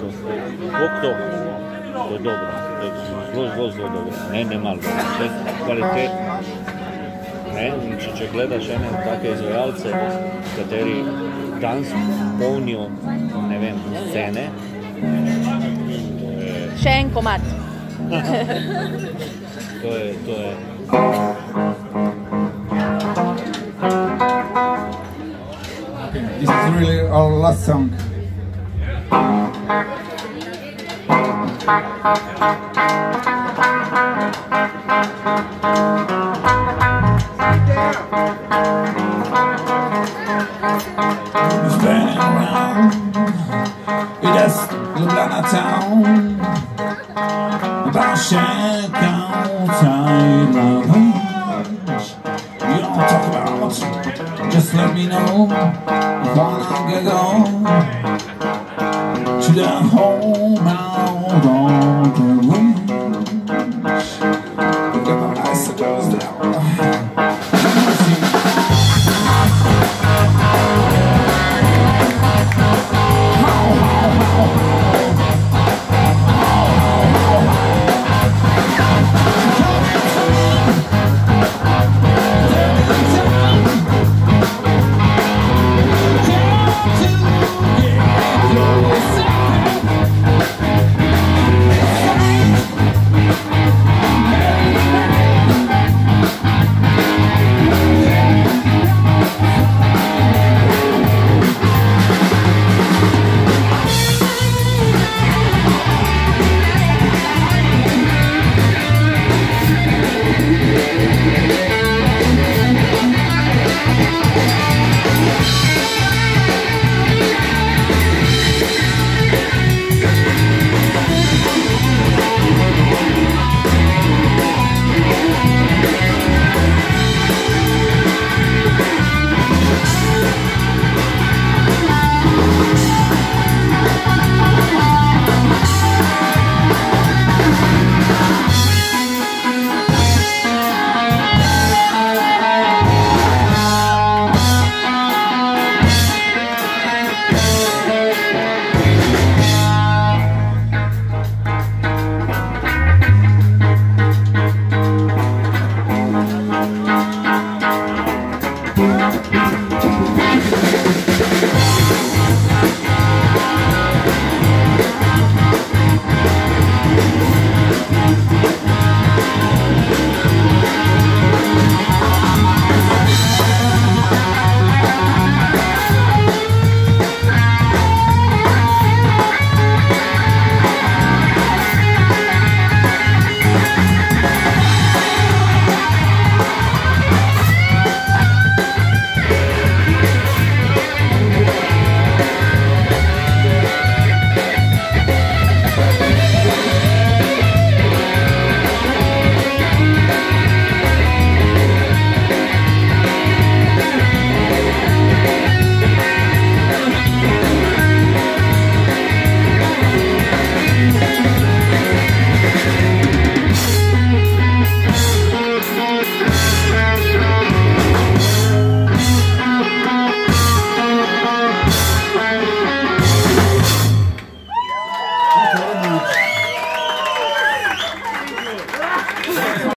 to je dobro, to je zelo dobro, ne malo dobro, vse kvalitetno. Če gledaš ene take izvajalce, kateri danes polnijo, ne vem, scene, še en komad. To je. This is really our last song. Standing around in this Ljubljana town, about share count I love. You don't talk about, just let me know if I wanna go to the home.